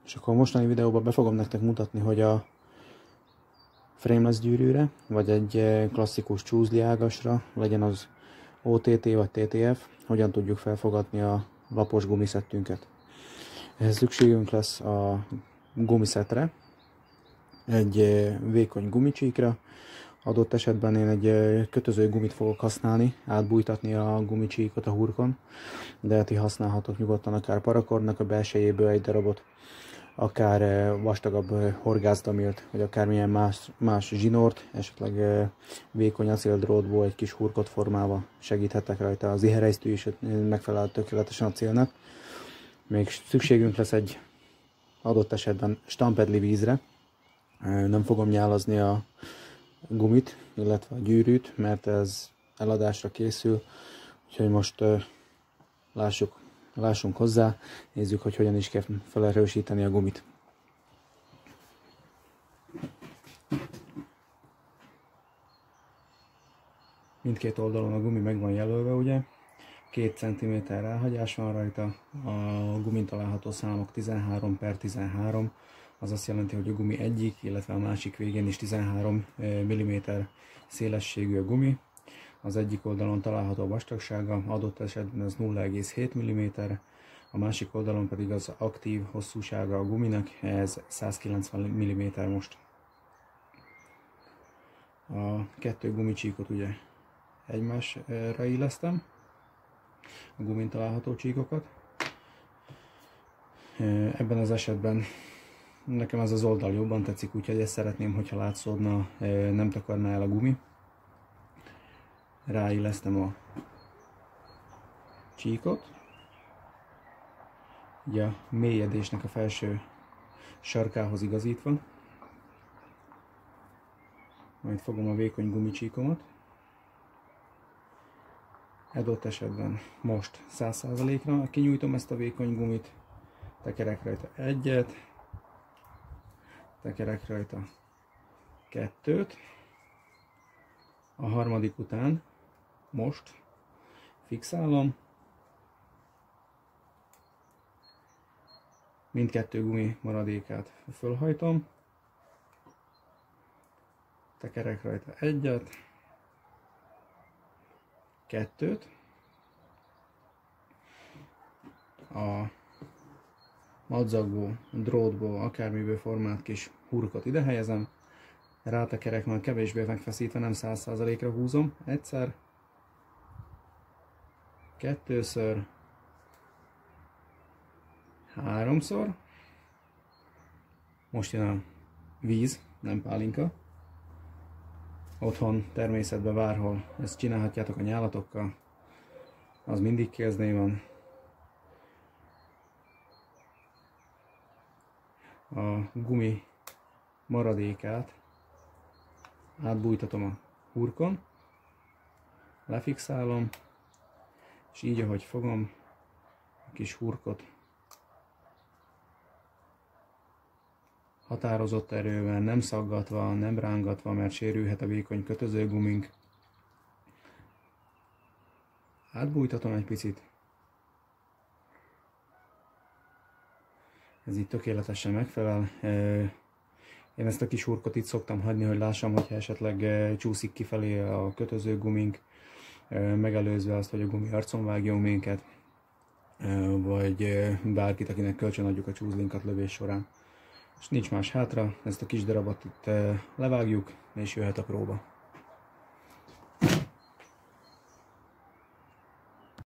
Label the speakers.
Speaker 1: És akkor a mostani videóban be fogom nektek mutatni, hogy a frameless gyűrűre, vagy egy klasszikus csúszli ágasra, legyen az OTT vagy TTF, hogyan tudjuk felfogatni a lapos gumiszettünket. Ehhez szükségünk lesz a gumiszettre, egy vékony gumicsíkra, adott esetben én egy kötöző gumit fogok használni, átbújtatni a gumicsíkot a hurkon, de ti használhatok nyugodtan akár parakornak a belsejéből egy darabot, akár vastagabb horgászdamilt, vagy akármilyen más zsinort, esetleg vékony acéldrótból egy kis hurkot formálva segíthetek rajta. Az iherejsztő is megfelel tökéletesen a célnak. Még szükségünk lesz egy adott esetben stampedli vízre. Nem fogom nyálazni a gumit, illetve a gyűrűt, mert ez eladásra készül, úgyhogy most lássunk hozzá, nézzük, hogy hogyan is kell felerősíteni a gumit. Mindkét oldalon a gumi meg van jelölve, ugye? 2 cm elhagyás van rajta, a gumin található számok 13/13, az azt jelenti, hogy a gumi egyik, illetve a másik végén is 13 mm szélességű a gumi. Az egyik oldalon található vastagsága, adott esetben ez 0,7 mm, a másik oldalon pedig az aktív hosszúsága a guminak, ez 190 mm most. A 2 gumicsíkot ugye egymásra illesztem, a gumin található csíkokat. Ebben az esetben nekem ez az oldal jobban tetszik, úgyhogy ezt szeretném, hogyha látszódna, nem takarná el a gumi. Ráillesztem a csíkot, ugye a mélyedésnek a felső sarkához igazítva. Majd fogom a vékony gumicsíkomat. Adott esetben most 100%-ra kinyújtom ezt a vékony gumit, tekerek rajta egyet, tekerek rajta kettőt, a harmadik után most fixálom, mindkettő gumi maradékát fölhajtom, tekerek rajta egyet, kettőt, a madzagból, drótból, akármiből formált kis hurkot ide helyezem, rátekerek, már kevésbé megfeszítve, nem 100%-ra húzom, egyszer, kettőször, háromszor, most jön a víz, nem pálinka. Otthon, természetben, bárhol ezt csinálhatjátok a nyálatokkal, az mindig kéznél van. A gumi maradékát átbújtatom a hurkon, lefixálom, és így, ahogy fogom a kis hurkot, határozott erővel, nem szaggatva, nem rángatva, mert sérülhet a vékony kötözőgumink. Átbújtatom egy picit. Ez így tökéletesen megfelel. Én ezt a kis hurkot itt szoktam hagyni, hogy lássam, hogyha esetleg csúszik kifelé a kötözőgumink, megelőzve azt, hogy a gumi arcon vágjon minket, vagy bárkit, akinek kölcsön adjuk a csúzlinkat lövés során. És nincs más hátra, ezt a kis darabot itt levágjuk, és jöhet a próba.